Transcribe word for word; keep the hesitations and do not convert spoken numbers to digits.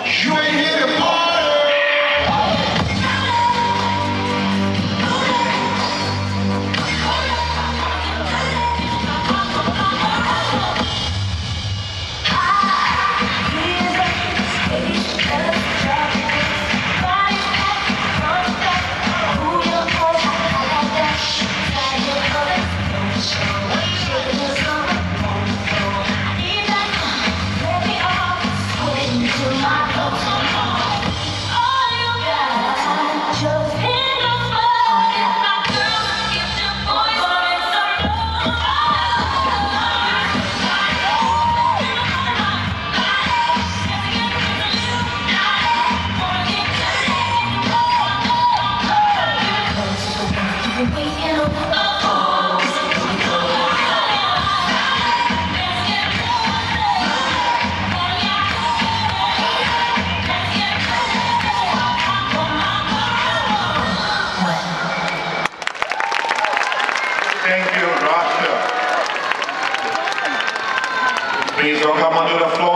You ain't here to party. Thank you, Rasha. Please welcome onto the floor